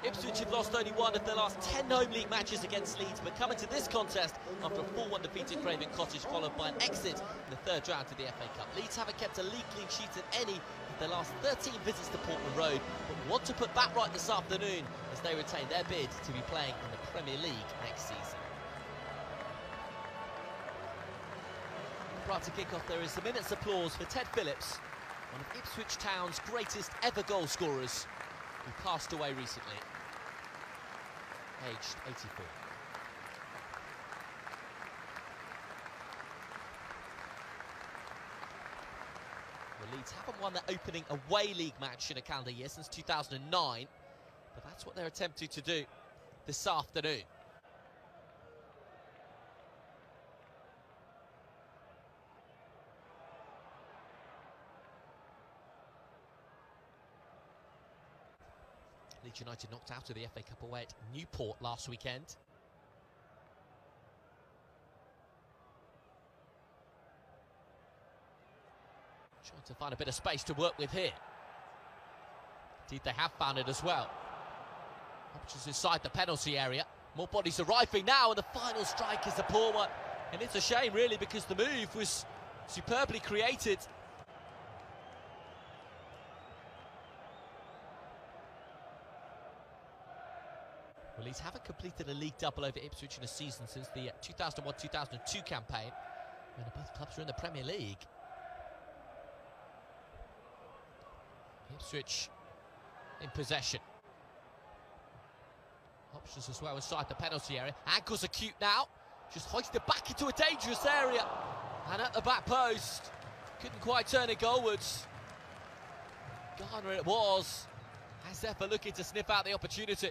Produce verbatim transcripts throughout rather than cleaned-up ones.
Ipswich have lost only one of their last ten home league matches against Leeds, but coming to this contest after a four one defeat at Craven Cottage, followed by an exit in the third round to the F A Cup. Leeds haven't kept a league clean sheet in any of their last thirteen visits to Portman Road, but want to put that right this afternoon as they retain their bid to be playing in the Premier League next season. Prior to kick-off, there is a minute's applause for Ted Phillips, one of Ipswich Town's greatest ever goal scorers, who passed away recently, aged eighty-four. The Leeds haven't won their opening away league match in a calendar year since two thousand nine, but that's what they're attempting to do this afternoon. Leeds United knocked out of the F A Cup away at Newport last weekend. Trying to find a bit of space to work with here. Indeed, they have found it as well. Options inside the penalty area. More bodies arriving now, and the final strike is a poor one. And it's a shame, really, because the move was superbly created. Well, Leeds haven't completed a league double over Ipswich in a season since the two thousand one two thousand two campaign, when both clubs were in the Premier League. Ipswich in possession. Options as well inside the penalty area. Ankles are cute now. Just hoisted back into a dangerous area. And at the back post. Couldn't quite turn it goalwards. Garner it was. As ever looking to sniff out the opportunity.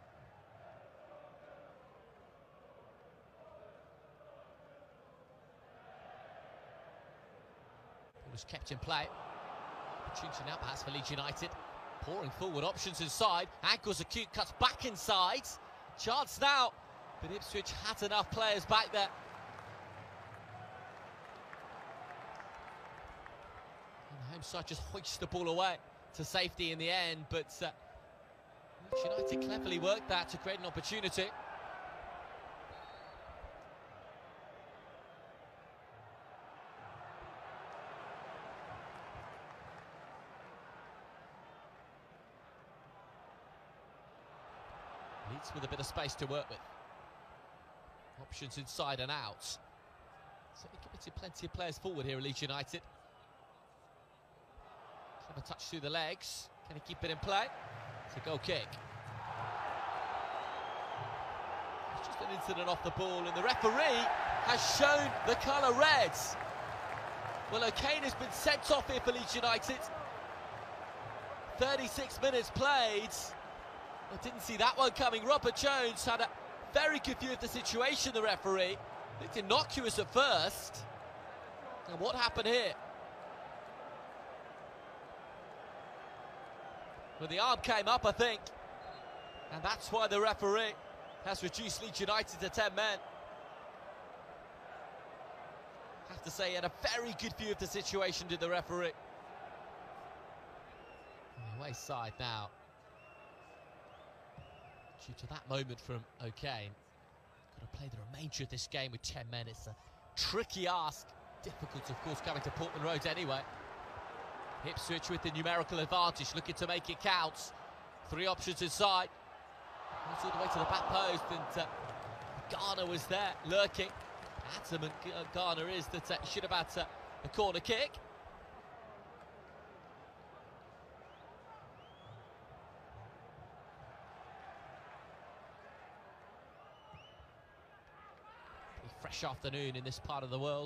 Was kept in play. Opportunity now perhaps for Leeds United. Pouring forward, options inside. Ankles acute, cuts back inside. Chance now, but Ipswich had enough players back there. And the home side just hoists the ball away to safety in the end, but uh, Leeds United cleverly worked that to create an opportunity. Leeds with a bit of space to work with. Options inside and out. So they committed plenty of players forward here at Leeds United. Clever touch through the legs. Can he keep it in play? It's a goal kick. It's just an incident off the ball, and the referee has shown the colour red. Well, O'Kane has been sent off here for Leeds United. thirty-six minutes played. I didn't see that one coming. Robert Jones had a very good view of the situation, the referee. Looked innocuous at first. And what happened here? Well, the arm came up, I think. And that's why the referee has reduced Leeds United to ten men. I have to say, he had a very good view of the situation, did the referee. On the away side now. Due to that moment from O'Kane. Got to play the remainder of this game with ten men. It's a tricky ask. Difficult, of course, coming to Portman Road anyway. Ipswich with the numerical advantage, looking to make it count. Three options inside. Goes all the way to the back post, and uh, Garner was there, lurking. Adamant uh, Garner is that uh, he should have had uh, a corner kick. Fresh afternoon in this part of the world.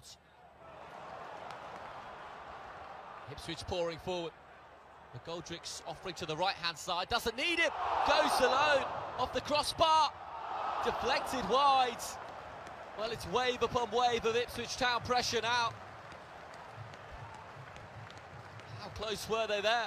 Ipswich pouring forward. McGoldrick's offering to the right-hand side. Doesn't need him. Goes alone off the crossbar. Deflected wide. Well, it's wave upon wave of Ipswich Town pressure now. How close were they there?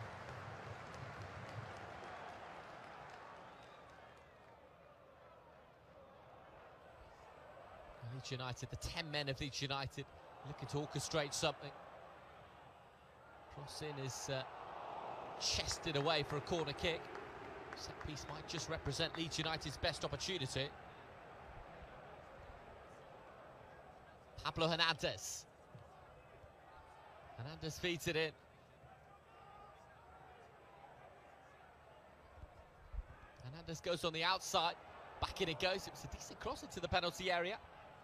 Leeds United, the ten men of Leeds United, looking to orchestrate something. Cross in is uh, chested away for a corner kick. Set piece might just represent Leeds United's best opportunity. Pablo Hernandez. Hernandez feeds it in. Hernandez goes on the outside. Back in it goes. It was a decent cross into the penalty area.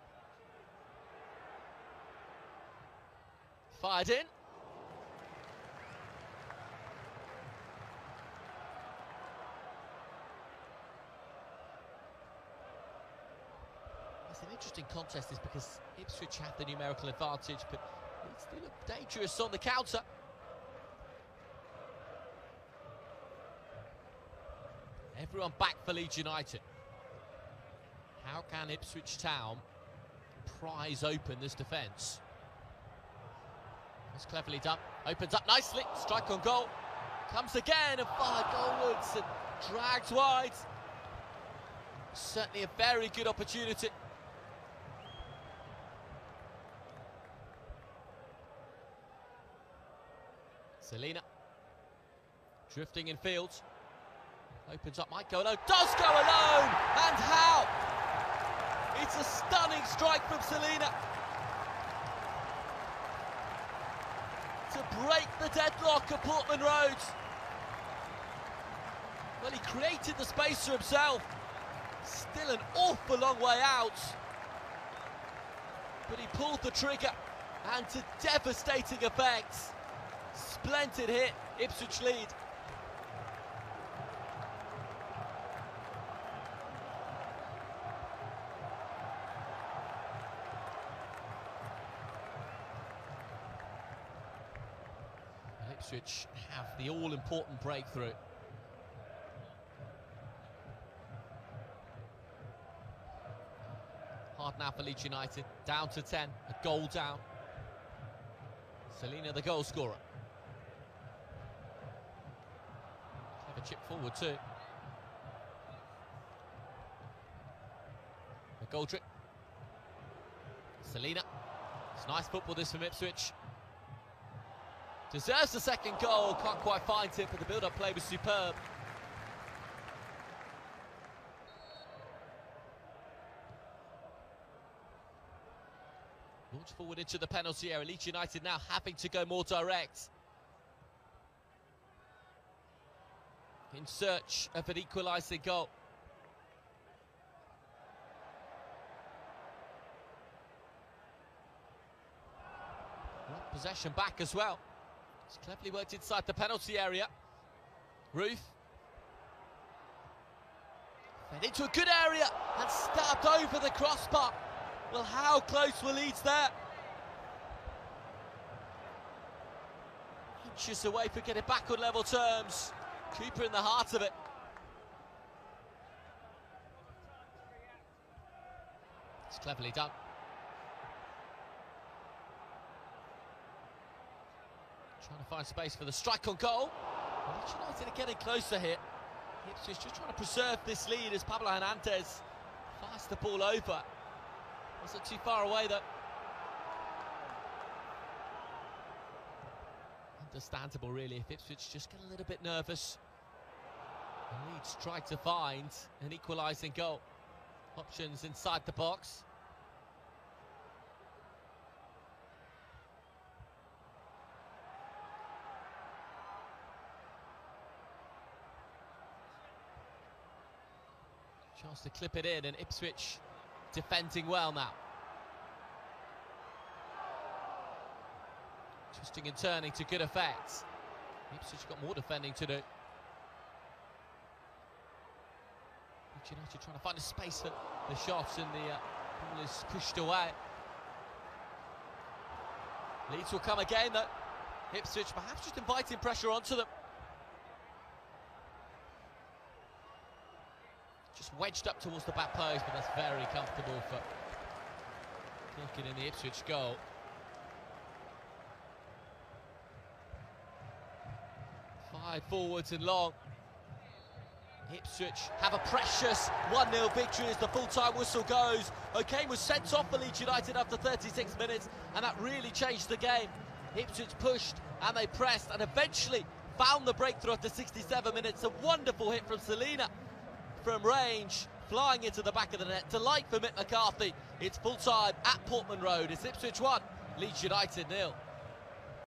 Fired in. It's an interesting contest, is because Ipswich have the numerical advantage, but Leeds do look dangerous on the counter. Everyone back for Leeds United. How can Ipswich Town prise open this defence? It's cleverly done. Opens up nicely. Strike on goal. Comes again and fired goalwards and drags wide. Certainly a very good opportunity. Selena. Drifting in field. Opens up, might go alone. Does go alone! And how? It's a stunning strike from Selena to break the deadlock at Portman Road. Well, he created the space for himself. Still an awful long way out. But he pulled the trigger, and to devastating effect. Splendid hit, Ipswich lead. Ipswich have the all-important breakthrough. Hard now for Leeds United, down to ten, a goal down. Selena the goal scorer. Clever chip forward too. McGoldrick. Selena. It's nice football this from Ipswich. Deserves the second goal, can't quite find it, but the build-up play was superb. Launch forward into the penalty area. Leeds United now having to go more direct. In search of an equalising goal. Well, possession back as well. It's cleverly worked inside the penalty area. Ruth. Fed into a good area and stabbed over the crossbar. Well, how close were Leeds there? Inches away for getting back on level terms. Cooper in the heart of it. It's cleverly done. Trying to find space for the strike on goal. Leeds United are getting closer here. Ipswich just trying to preserve this lead as Pablo Hernandez fires the ball over. Wasn't too far away though. Understandable really if Ipswich just get a little bit nervous. And Leeds tried to find an equalising goal. Options inside the box. Chance to clip it in, and Ipswich defending well now. Twisting and turning to good effect. Ipswich got more defending to do. Leeds United trying to find a space for the shot, and the uh, ball is pushed away. Leeds will come again though. Ipswich perhaps just inviting pressure onto them. Just wedged up towards the back post, but that's very comfortable for looking in the Ipswich goal. Fired forwards and long. Ipswich have a precious one nil victory as the full-time whistle goes. O'Kane was sent off for Leeds United after thirty-six minutes, and that really changed the game. Ipswich pushed and they pressed and eventually found the breakthrough after sixty-seven minutes. A wonderful hit from Selina from range, flying into the back of the net. Delight for Mick McCarthy. It's full time at Portman Road. It's Ipswich one, Leeds United nil.